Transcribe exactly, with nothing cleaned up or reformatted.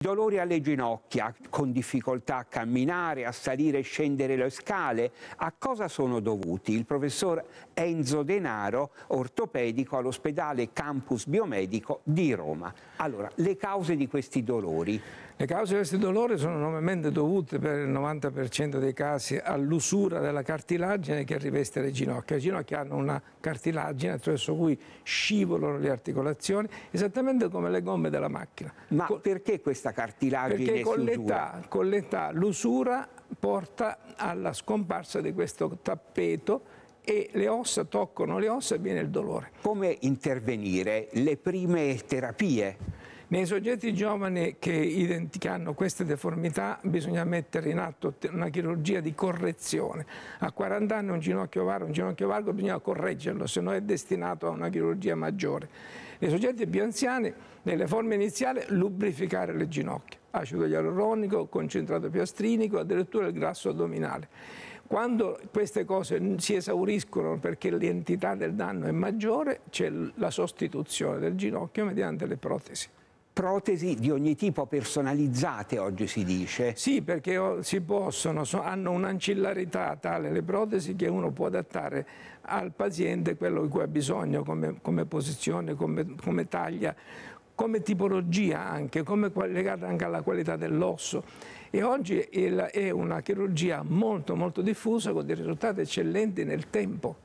Dolori alle ginocchia, con difficoltà a camminare, a salire e scendere le scale, a cosa sono dovuti? Il professor Enzo Denaro, ortopedico all'ospedale Campus Biomedico di Roma. Allora, le cause di questi dolori? Le cause di questi dolori sono normalmente dovute per il novanta per cento dei casi all'usura della cartilagine che riveste le ginocchia. Le ginocchia hanno una cartilagine attraverso cui scivolano le articolazioni, esattamente come le gomme della macchina. Ma Co perché questa cartilagine perché con si usura? l'età, con l'età l'usura porta alla scomparsa di questo tappeto e le ossa toccano le ossa e viene il dolore. Come intervenire? Le prime terapie? Nei soggetti giovani che, che hanno queste deformità bisogna mettere in atto una chirurgia di correzione. A quaranta anni un ginocchio varo, un ginocchio valgo bisogna correggerlo, se no è destinato a una chirurgia maggiore. Nei soggetti più anziani, nelle forme iniziali, lubrificare le ginocchia. Acido ialuronico, concentrato piastrinico, addirittura il grasso addominale. Quando queste cose si esauriscono perché l'entità del danno è maggiore, c'è la sostituzione del ginocchio mediante le protesi. Protesi di ogni tipo, personalizzate oggi si dice? Sì, perché si possono, hanno un'ancillarità tale le protesi che uno può adattare al paziente quello di cui ha bisogno, come, come posizione, come, come taglia, come tipologia anche, come legata anche alla qualità dell'osso. E oggi è una chirurgia molto molto diffusa con dei risultati eccellenti nel tempo.